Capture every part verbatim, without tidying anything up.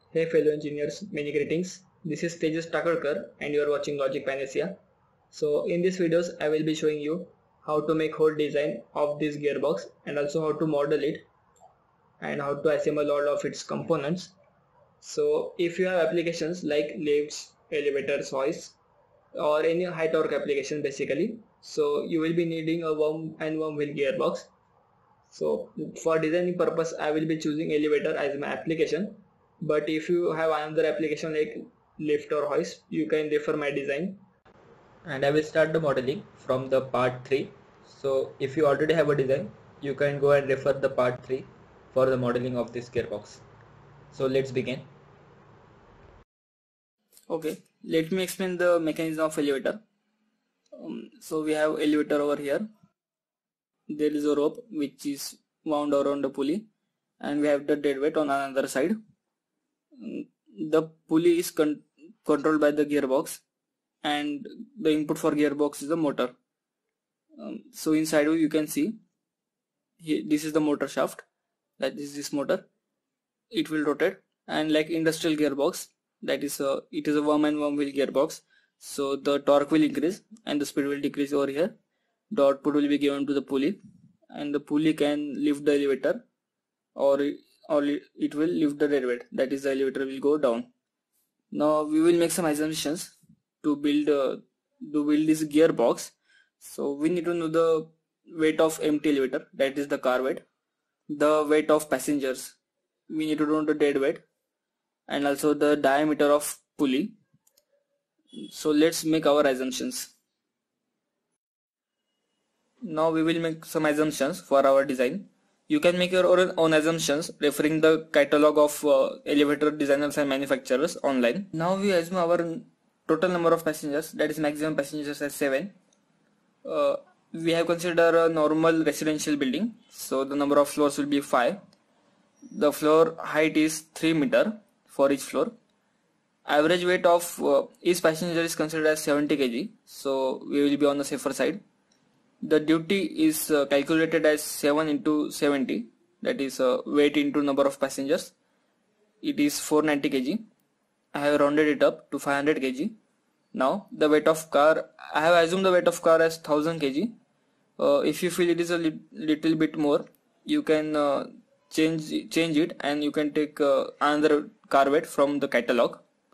Hey fellow engineers, many greetings. This is Tejas Takarkar and you are watching Logic Panacea. So in this videos I will be showing you how to make whole design of this gearbox and also how to model it and how to assemble all of its components. So if you have applications like lifts, elevators, hoists or any high torque application basically, so you will be needing a worm and worm wheel gearbox. So for designing purpose I will be choosing elevator as my application, but if you have another application like lift or hoist, you can refer my design. And I will start the modeling from the part three. So if you already have a design, you can go and refer the part three for the modeling of this gearbox. So let's begin. Okay, let me explain the mechanism of elevator. Um, so we have elevator over here. There is a rope which is wound around the pulley, and we have the dead weight on another side. The pulley is con controlled by the gearbox, and the input for gearbox is the motor. Um, so inside you can see here, this is the motor shaft, that is this motor. It will rotate, and like industrial gearbox, that is a it is a worm and worm wheel gearbox. So the torque will increase and the speed will decrease over here. The output will be given to the pulley, and the pulley can lift the elevator, or or it will lift the dead weight, that is the elevator will go down. Now we will make some assumptions to build uh, to build this gearbox. So we need to know the weight of empty elevator, that is the car weight, the weight of passengers, we need to know the dead weight, and also the diameter of pulley. So let's make our assumptions. Now we will make some assumptions for our design. You can make your own assumptions referring the catalog of uh, elevator designers and manufacturers online. Now we assume our total number of passengers, that is maximum passengers, as seven. Uh, we have considered a normal residential building, so the number of floors will be five. The floor height is three meter for each floor. Average weight of uh, each passenger is considered as seventy kilograms, so we will be on the safer side. The duty is uh, calculated as seven into seventy, that is uh, weight into number of passengers. It is four hundred ninety kilograms. I have rounded it up to five hundred kilograms. Now the weight of car, I have assumed the weight of car as one thousand kilograms. Uh, if you feel it is a li little bit more, you can uh, change change it, and you can take uh, another car weight from the catalog.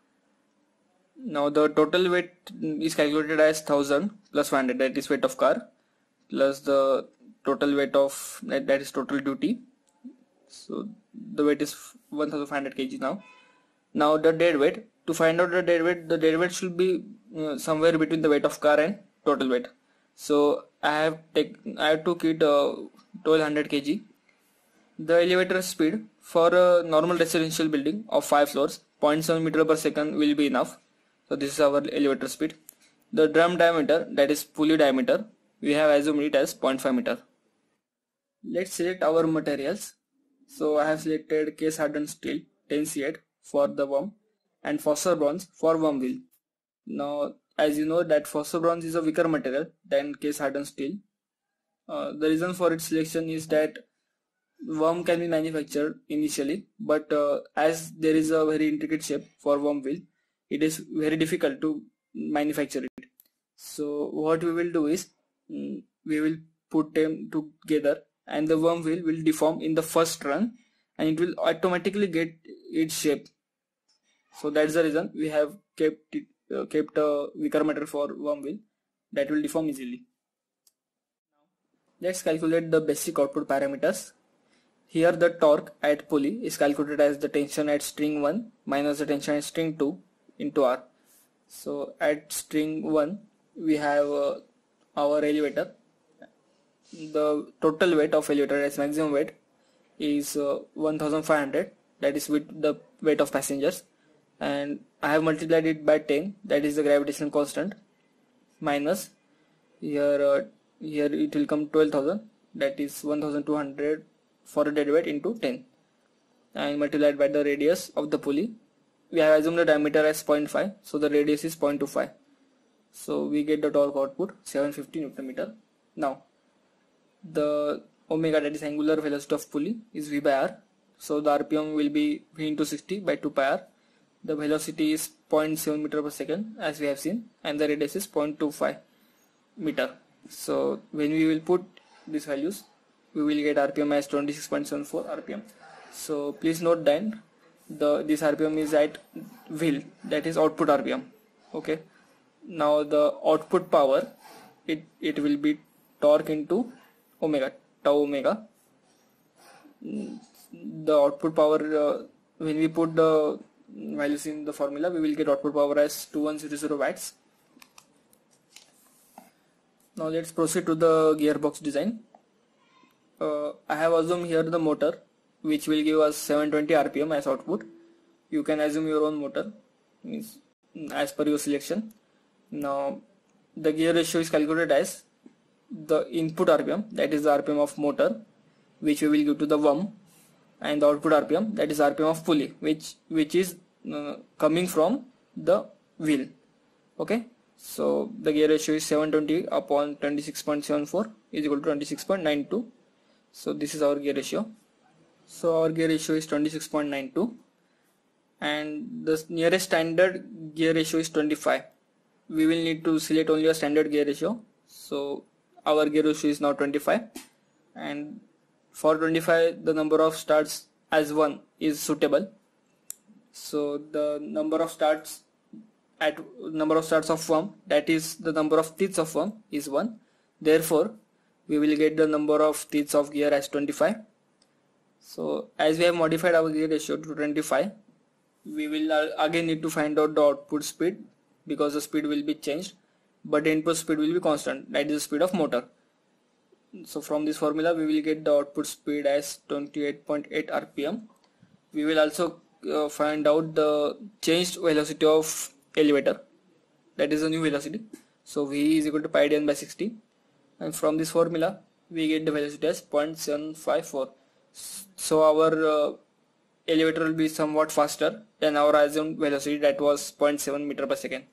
Now the total weight is calculated as one thousand plus five hundred, that is weight of car, plus the total weight of that, that is total duty. So the weight is one thousand five hundred kilograms now. Now the dead weight, to find out the dead weight, the dead weight should be uh, somewhere between the weight of car and total weight. So I have take I have took it uh, twelve hundred kilograms. The elevator speed for a normal residential building of five floors, zero point seven meter per second will be enough. So this is our elevator speed. The drum diameter, that is pulley diameter, we have assumed it as zero point five meter. Let's select our materials. So I have selected case hardened steel ten C eight for the worm and phosphor bronze for worm wheel. Now as you know that phosphor bronze is a weaker material than case hardened steel. Uh, the reason for its selection is that worm can be manufactured initially, but uh, as there is a very intricate shape for worm wheel, it is very difficult to manufacture it. So what we will do is mm, we will put them together, and the worm wheel will deform in the first run, and it will automatically get its shape. So that's the reason we have kept it, uh, kept a weaker material for worm wheel that will deform easily. Let's calculate the basic output parameters. Here the torque at pulley is calculated as the tension at string one minus the tension at string two into R. So at string one we have uh, our elevator. The total weight of elevator as maximum weight is uh, one thousand five hundred, that is with the weight of passengers, and I have multiplied it by ten, that is the gravitational constant, minus here uh, here it will come twelve thousand, that is one thousand two hundred for a dead weight into ten, and multiplied by the radius of the pulley. We have assumed the diameter as zero point five, so the radius is zero point two five. So we get the torque output seven hundred fifty newton meter. Now the omega, that is angular velocity of pulley, is V by R, So the R P M will be V into sixty by two pi r. The velocity is zero point seven meter per second as we have seen, and the radius is zero point two five meter. So when we will put these values, we will get R P M as twenty-six point seven four R P M. So please note that the this R P M is at wheel, that is output R P M. Okay. Now the output power, it it will be torque into omega, tau omega. The output power, uh, when we put the values in the formula, we will get output power as two thousand hundred watts. Now let's proceed to the gearbox design. Uh, I have assumed here the motor, which will give us seven hundred twenty R P M as output. You can assume your own motor, means as per your selection. Now the gear ratio is calculated as the input R P M, that is the R P M of motor, which we will give to the worm, and the output R P M, that is R P M of pulley, which which is uh, coming from the wheel. Okay, so the gear ratio is seven hundred twenty upon twenty-six point seven four is equal to twenty-six point nine two. So this is our gear ratio. So our gear ratio is twenty-six point nine two, and the nearest standard gear ratio is twenty-five. We will need to select only a standard gear ratio. So our gear ratio is now twenty-five, and for twenty-five the number of starts as one is suitable. So the number of starts at number of starts of worm, that is the number of teeth of worm, is one. Therefore we will get the number of teeth of gear as twenty-five. So as we have modified our gear ratio to twenty-five, we will again need to find out the output speed, because the speed will be changed, but the input speed will be constant, that is the speed of motor. So from this formula we will get the output speed as twenty-eight point eight R P M. We will also uh, find out the changed velocity of elevator, that is the new velocity. So V is equal to pi d n by sixty, and from this formula we get the velocity as zero point seven five four. So our uh, elevator will be somewhat faster than our assumed velocity, that was zero point seven meter per second.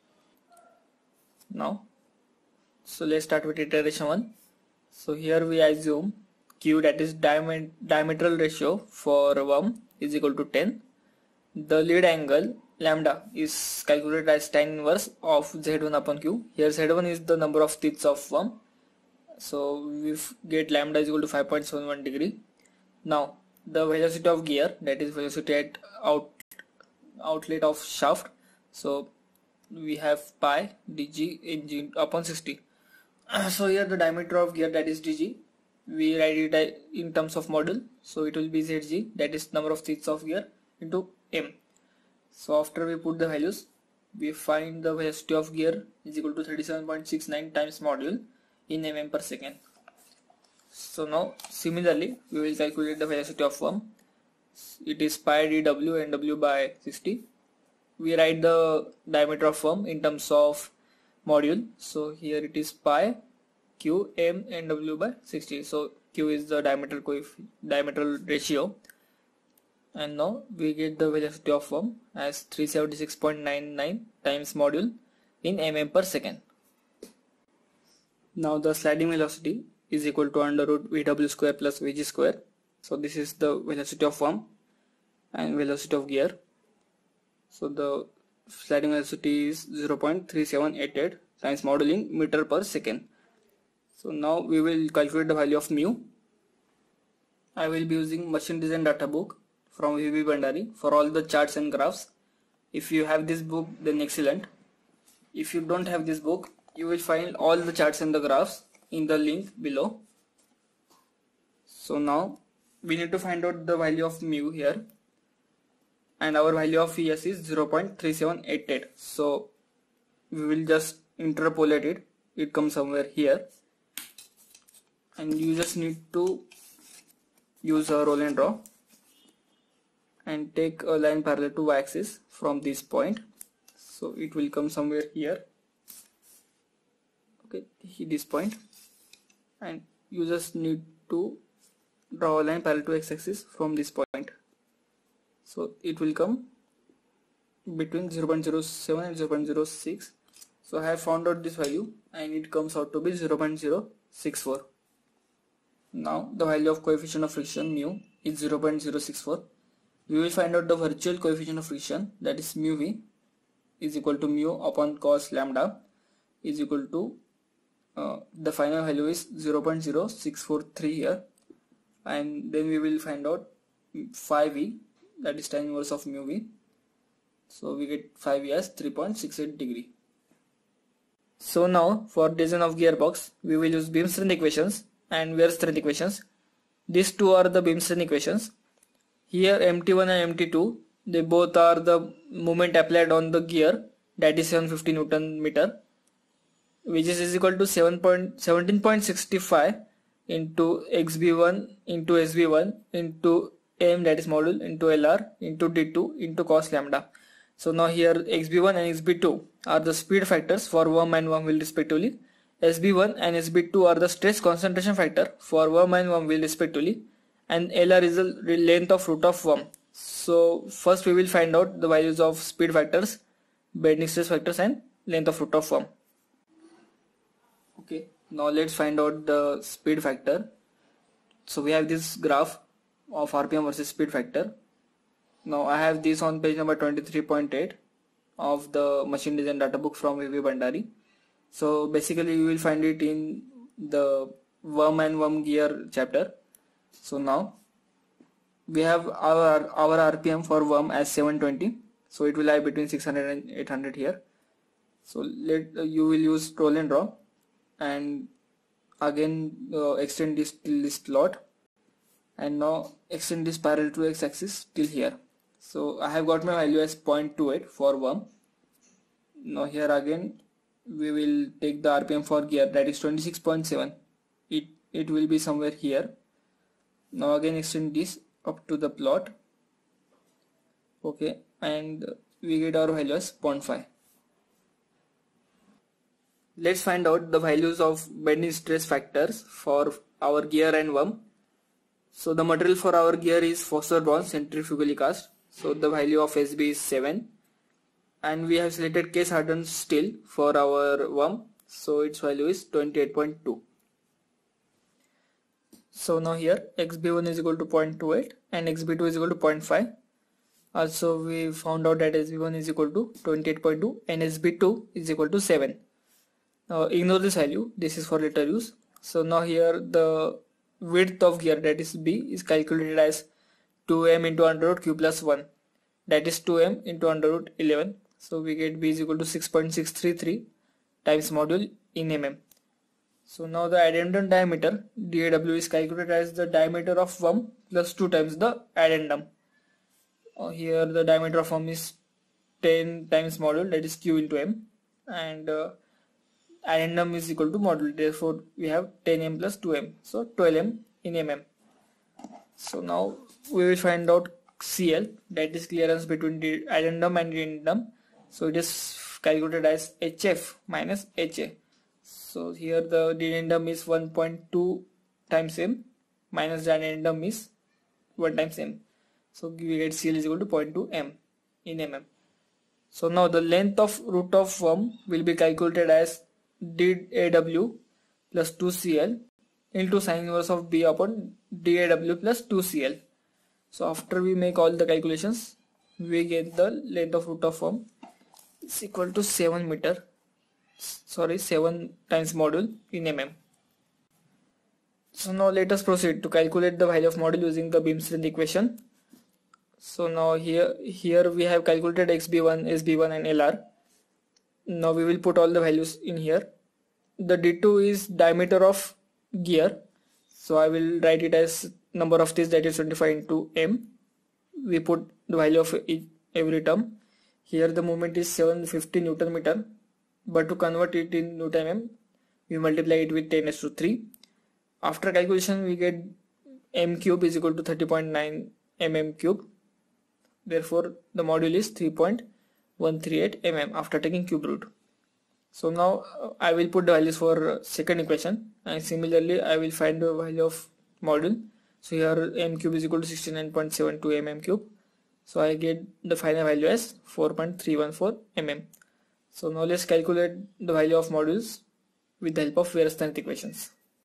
Now, so let's start with iteration one. So here we assume Q, that is diamet diametral ratio for worm, is equal to ten. The lead angle lambda is calculated as tan inverse of Z one upon Q. Here Z one is the number of teeth of worm. So we get lambda is equal to five point seven one degree. Now the velocity of gear, that is velocity at out outlet of shaft. So we have pi dg in g upon sixty. So here the diameter of gear, that is dg, we write it in terms of module. So it will be zg, that is number of teeth of gear, into m. So after we put the values, we find the velocity of gear is equal to thirty-seven point six nine times module in mm per second. So now similarly we will calculate the velocity of worm. It is pi dw and w by sixty. We write the diameter of worm in terms of module. So here it is pi q m and w by sixty. So q is the diameter coefficient, diametral ratio, and now we get the velocity of worm as three hundred seventy-six point nine nine times module in mm per second. Now the sliding velocity is equal to under root vw square plus vg square. So this is the velocity of worm and velocity of gear. So the sliding velocity is zero point three seven eight eight times module in meter per second. So now we will calculate the value of mu. I will be using machine design data book from V B Bhandari for all the charts and graphs. If you have this book, then excellent. If you don't have this book, you will find all the charts and the graphs in the link below. So now we need to find out the value of mu here, and our value of Vs is zero point three seven eight eight. So we will just interpolate it. It comes somewhere here, and you just need to use a roll and draw and take a line parallel to y-axis from this point. So it will come somewhere here. Okay, this point, and you just need to draw a line parallel to x-axis from this point. So it will come between zero point zero seven and zero point zero six. So I have found out this value, and it comes out to be zero point zero six four. Now the value of coefficient of friction mu is zero point zero six four. We will find out the virtual coefficient of friction, that is mu v is equal to mu upon cos lambda is equal to uh, the final value is zero point zero six four three here, and then we will find out phi v, that is tan inverse of mu v. So we get phi v as three point six eight degree. So now for design of gearbox we will use beam strength equations and wear strength equations. These two are the beam strength equations. Here M T one and M T two, they both are the moment applied on the gear, that is seven hundred fifty Newton meter, which is, is equal to seventeen point six five into X B one into S B one into M, that is module, into L R into D two into cos lambda. So now here X B one and X B two are the speed factors for worm and worm wheel respectively. S B one and S B two are the stress concentration factor for worm and worm wheel respectively, and L R is the length of root of worm. So first we will find out the values of speed factors, bending stress factors, and length of root of worm. Okay, now let's find out the speed factor. So we have this graph of R P M versus speed factor. Now I have this on page number twenty-three point eight of the machine design data book from Bhandari. So basically you will find it in the worm and worm gear chapter. So now we have our our R P M for worm as seven twenty, so it will lie between six hundred and eight hundred here. So let uh, you will use roll and draw, and again uh, extend this till this slot, and now extend this parallel to x-axis till here. So I have got my value as zero point two eight for worm. Now here again we will take the R P M for gear, that is twenty-six point seven. It it will be somewhere here. Now again extend this up to the plot. Okay, and we get our value as zero point five. Let's find out the values of bending stress factors for our gear and worm. So the material for our gear is Foster bronze centrifugally cast. So the value of S B is seven, and we have selected case hardened steel for our worm. So its value is twenty-eight point two. So now here X B one is equal to zero point two eight and X B two is equal to zero point five. Also we found out that S B one is equal to twenty-eight point two and S B two is equal to seven. Now ignore this value, this is for later use. So now here the width of gear, that is B, is calculated as two m into under root q plus one, that is two m into under root eleven. So we get B is equal to six point six three three times module in mm. So now the addendum diameter D A W is calculated as the diameter of worm plus two times the addendum. Uh, here the diameter of worm is ten times module, that is q into m, and uh, addendum is equal to module, therefore we have ten m plus two m, so twelve m in mm. So now we will find out C L, that is clearance between the addendum and the addendum. So it is calculated as H F minus H A. So here the addendum is one point two times m minus the addendum is one times m. So we get C L is equal to zero point two m in mm. So now the length of root of worm will be calculated as D A W plus two C L into sine inverse of B upon D A W plus two C L. So after we make all the calculations, we get the length of root of worm is equal to seven meter, sorry seven times module in mm. So now let us proceed to calculate the value of module using the beam strength equation. So now here here we have calculated X B one, S B one and L R. Now we will put all the values in here. The D two is diameter of gear, so I will write it as number of teeth, that is twenty-five into m. We put the value of each, every term. Here the moment is seven hundred fifty Newton meter, but to convert it in Newton mm, we multiply it with ten raised to three. After calculation we get m cube is equal to thirty point nine mm cube. Therefore the module is three point one three eight millimeters after taking cube root. So now uh, I will put the values for uh, second equation, and similarly I will find the value of module. So here m cube is equal to sixty-nine point seven two mm cube. So I get the final value as four point three one four millimeters. So now let's calculate the value of modules with the help of various strength equations.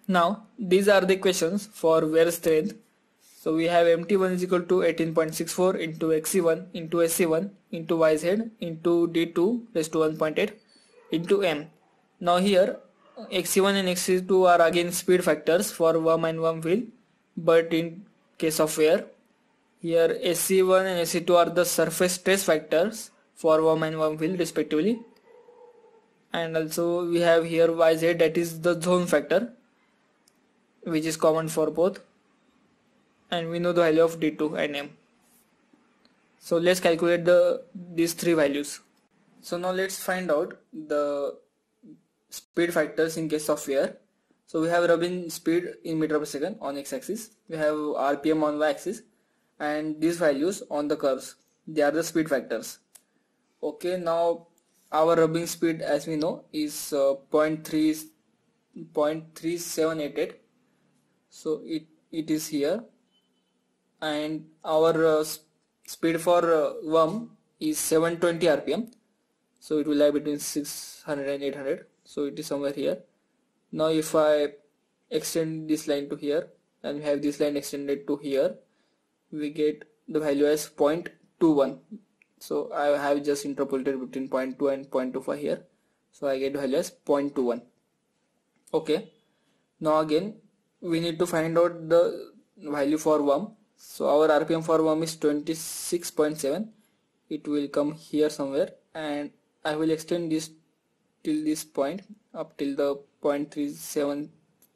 Now these are the equations for wear strength. So we have M T one is equal to eighteen point six four into X C one into S C one into Y Z into D two raised to one point eight into M. Now here X C one and X C two are again speed factors for worm and worm wheel, but in case of wear, here S C one and S C two are the surface stress factors for worm and worm wheel respectively. And also we have here Y Z, that is the zone factor, which is common for both, and we know the value of D two and M. So let's calculate the these three values. So now let's find out the speed factors in case of wear. So we have rubbing speed in meter per second on x-axis, we have R P M on y-axis, and these values on the curves, they are the speed factors. Okay, now our rubbing speed, as we know, is uh, zero point three seven eight eight. So it it is here, and our uh, speed for uh, worm is seven twenty R P M. So it will lie between six hundred and eight hundred. So it is somewhere here. Now if I extend this line to here and have this line extended to here, we get the value as zero point two one. So I have just interpolated between zero point two and zero point two five here. So I get the value as zero point two one. Okay. Now again we need to find out the value for worm. So our R P M for worm is twenty-six point seven. It will come here somewhere, and I will extend this till this point up till the zero point three seven.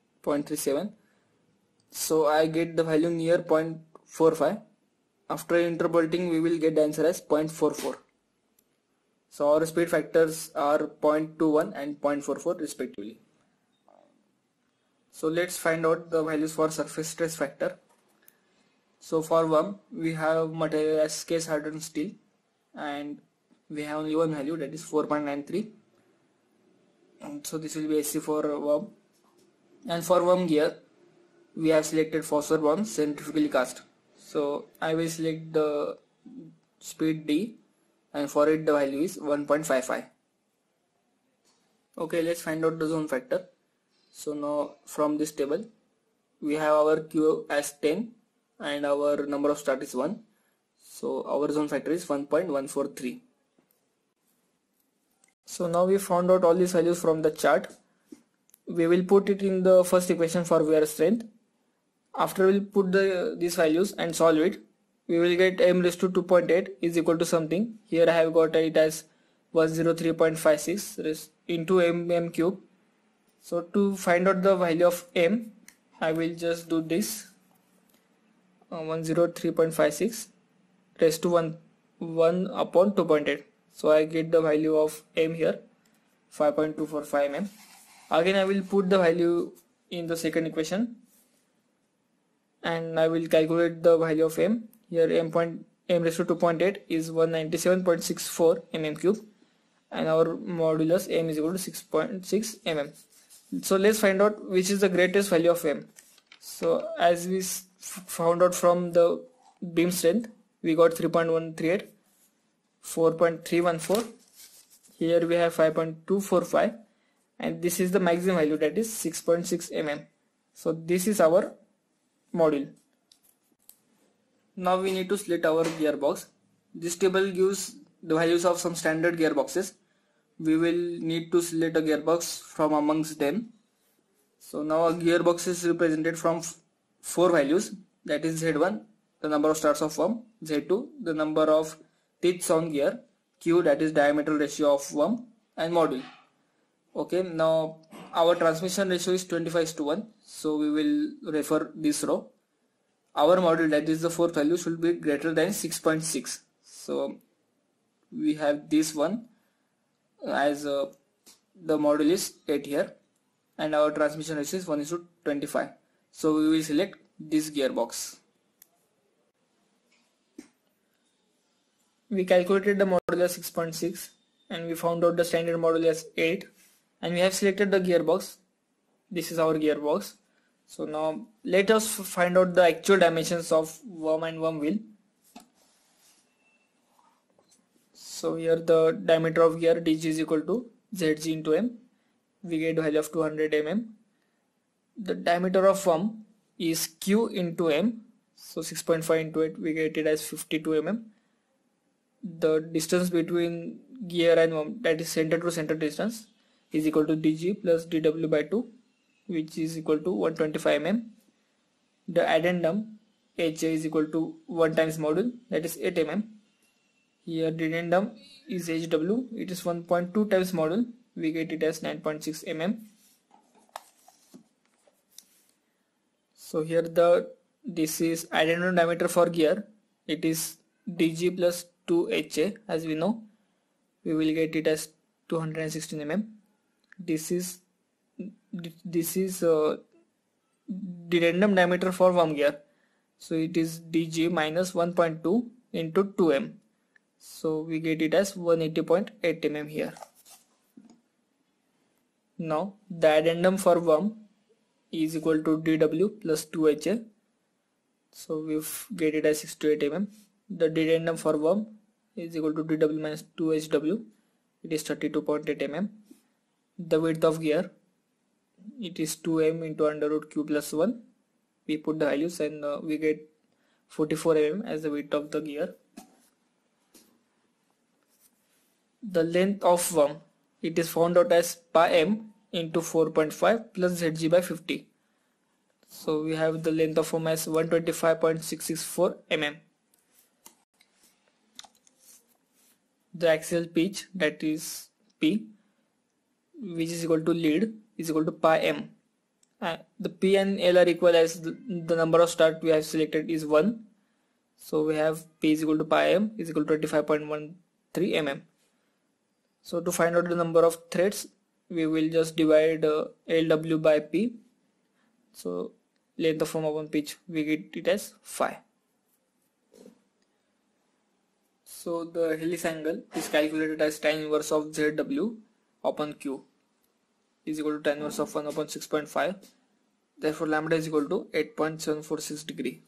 So I get the value near zero point four five. After interpolating, we will get the answer as zero point four four. So our speed factors are zero point two one and zero point four four respectively. So let's find out the values for surface stress factor. So for worm, we have material as case hardened steel, and we have only one value, that is four point nine three. And so this will be S C for worm. And for worm gear, we have selected phosphor worm centrifugally cast. So I will select the speed D, and for it the value is one point five five. Okay, let's find out the zone factor. So now from this table we have our Q as ten and our number of start is one. So our zone factor is one point one four three. So now we found out all these values from the chart. We will put it in the first equation for wear strength. After we will put the these values and solve it, we will get m raised to two point eight is equal to something. Here I have got it as one hundred three point five six into m, m cube. So to find out the value of m, I will just do this, uh, one hundred three point five six raised to one, one upon two point eight. So I get the value of m here, five point two four five millimeters. Again I will put the value in the second equation, and I will calculate the value of m. Here m point m raised to two point eight is one hundred ninety-seven point six four millimeters cube, and our modulus m is equal to six point six millimeters. So let's find out which is the greatest value of m. So as we found out from the beam strength, we got three point one three eight, four point three one four. Here we have five point two four five, and this is the maximum value, that is six point six millimeters. So this is our module. Now we need to select our gearbox. This table gives the values of some standard gearboxes. We will need to select a gearbox from amongst them. So now a gearbox is represented from four values, that is Z one, the number of starts of worm, Z two, the number of teeths on gear, Q, that is diameter ratio of worm, and module. Okay, now our transmission ratio is twenty-five to one, so we will refer this row. Our module, that is the fourth value, should be greater than six point six. So we have this one as uh, the module is eight here, and our transmission ratio is one is to twenty-five. So we will select this gearbox. We calculated the module as six point six, and we found out the standard module as eight, and we have selected the gearbox. This is our gearbox. So now let us find out the actual dimensions of worm and worm wheel. So here the diameter of gear D G is equal to Z G into M. We get the value of two hundred millimeters. The diameter of worm is Q into M. So six point five into it, we get it as fifty-two millimeters. The distance between gear and worm, that is center to center distance, is equal to dg plus dw by two, which is equal to one hundred twenty-five millimeters. The addendum H is equal to one times module, that is eight millimeters. Here the addendum is H W, it is one point two times module, we get it as nine point six millimeters. So here the this is addendum diameter for gear, it is dg plus two H A, as we know, we will get it as two hundred sixteen millimeters. This is this is uh, the random diameter for worm gear, so it is dg minus one point two into two m, so we get it as one hundred eighty point eight millimeters here. Now the addendum for worm is equal to dw plus two H A, so we get it as sixty-eight millimeters. The addendum for worm is equal to dw minus two H W, it is thirty-two point eight millimeters. The width of gear, it is two m into under root q plus one, we put the values and uh, we get forty-four millimeters as the width of the gear. The length of worm, it is found out as pi m into four point five plus zg by fifty, so we have the length of worm as one hundred twenty-five point six six four millimeters. The axial pitch, that is P, which is equal to lead, is equal to pi m. Uh, the P and L are equal as the, the number of start we have selected is one, so we have P is equal to pi m is equal to twenty-five point one three millimeters. So to find out the number of threads, we will just divide uh, L W by P, so length of worm upon pitch, we get it as five. So the helix angle is calculated as tan inverse of Z W upon Q is equal to tan inverse of one upon six point five. Therefore lambda is equal to eight point seven four six degree.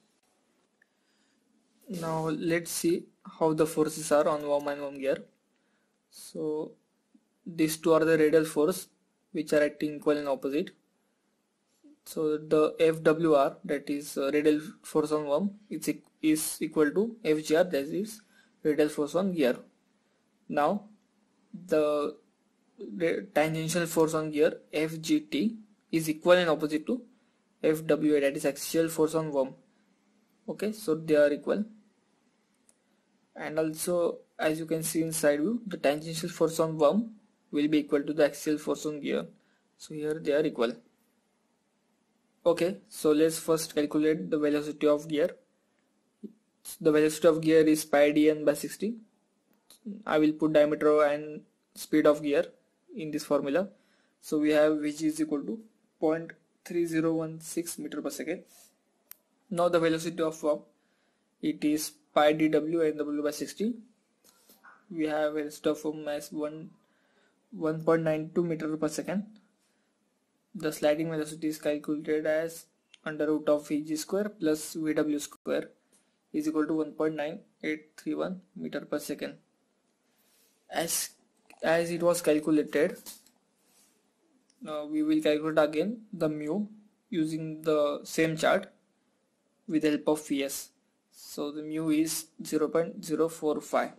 Now let's see how the forces are on worm and worm gear. So these two are the radial force which are acting equal and opposite. So the F W R, that is uh, radial force on worm, it's e is equal to F G R, that is radial force on gear. Now the tangential force on gear F G T is equal and opposite to F W A, that is axial force on worm. Okay, so they are equal. And also, as you can see in side view, the tangential force on worm will be equal to the axial force on gear. So here they are equal. Okay, so let's first calculate the velocity of gear. The velocity of gear is pi d n by sixty. I will put diameter and speed of gear in this formula. So we have which is equal to zero point three zero one six meter per second. Now the velocity of worm, it is pi dw and w by sixty. We have velocity of worm as one point nine two meter per second. The sliding velocity is calculated as under root of vg square plus vw square is equal to one point nine eight three one meter per second. As as it was calculated, now we will calculate again the mu using the same chart with the help of Vs. So the mu is zero point zero four five.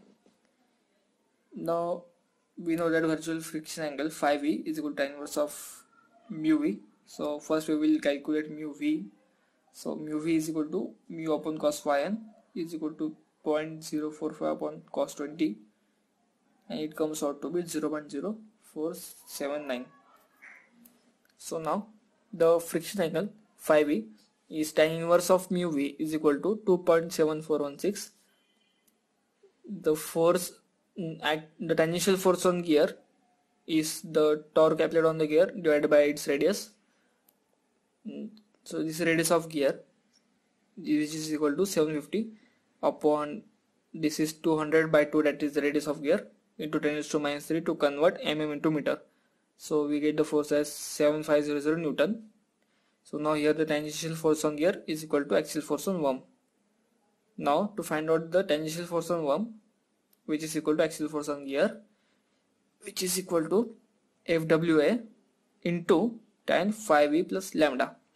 Now we know that virtual friction angle phi v is equal to tan inverse of mu v. So first we will calculate mu v. So mu v is equal to mu upon cos phi n is equal to zero point zero four five upon cos twenty, and it comes out to be zero point zero four seven nine. So now the friction angle phi v is tan inverse of mu v is equal to two point seven four one six. The force at the tangential force on gear is the torque applied on the gear divided by its radius. So this is radius of gear, which is equal to seven hundred fifty upon this is two hundred by two, that is the radius of gear, into ten raised to minus three to convert mm into meter. So we get the force as seven thousand five hundred Newton. So now here the tangential force on gear is equal to axial force on worm. Now to find out the tangential force on worm, which is equal to axial force on gear, which is equal to F W A into tan phi v plus lambda.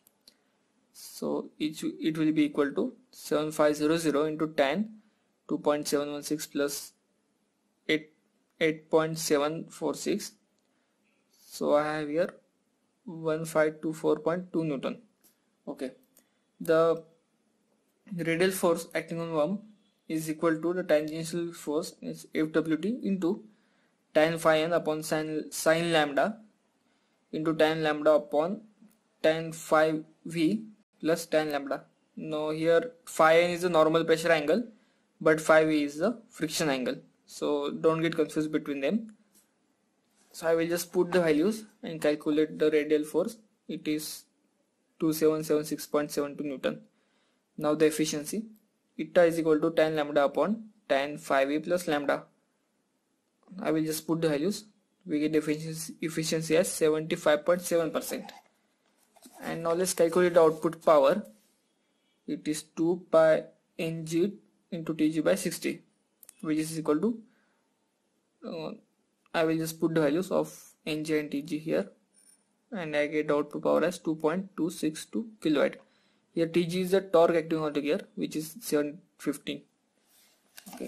So it, it will be equal to seven five zero zero into ten, two point seven one six plus eight, eight point seven four six. So I have here one five two four point two Newton. Okay. The radial force acting on worm is equal to the tangential force is F W T into tan phi n upon sin, sin lambda into tan lambda upon tan phi v plus tan lambda. Now here phi n is the normal pressure angle, but phi v is the friction angle. So don't get confused between them. So I will just put the values and calculate the radial force. It is two seven seven six point seven two Newton. Now the efficiency, eta is equal to tan lambda upon tan phi v plus lambda. I will just put the values. We get efficiency, efficiency as seventy-five point seven percent. And now let's calculate the output power. It is two pi ng into Tg by sixty, which is equal to, uh, I will just put the values of ng and Tg here, and I get the output power as two point two six two kilowatt. Here Tg is the torque acting on the gear, which is seven fifteen. Okay.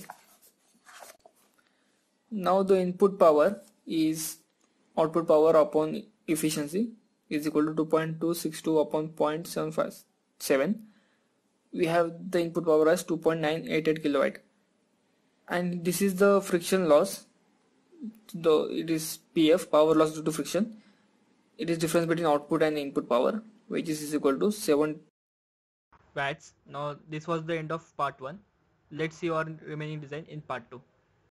Now the input power is output power upon efficiency is equal to two point two six two upon zero point seven five seven. We have the input power as two point nine eight eight kilowatt, and this is the friction loss. Though it is P F, power loss due to friction. It is difference between output and input power, which is equal to seven watts. Now this was the end of part one. Let's see our remaining design in part two.